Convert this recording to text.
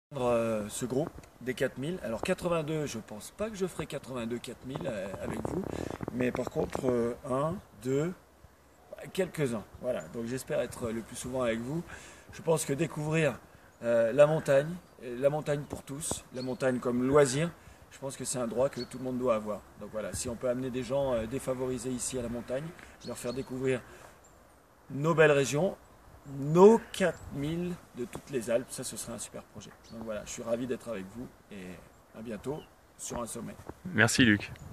Ce groupe des 4000. Alors 82, je pense pas que je ferai 82 4000 avec vous, mais par contre 1, 2, quelques-uns. Voilà, donc j'espère être le plus souvent avec vous. Je pense que découvrir la montagne pour tous, la montagne comme loisir, je pense que c'est un droit que tout le monde doit avoir. Donc voilà, si on peut amener des gens défavorisés ici à la montagne, leur faire découvrir nos belles régions, nos 4000 de toutes les Alpes, ça ce serait un super projet. Donc voilà, je suis ravi d'être avec vous et à bientôt sur un sommet. Merci Luc.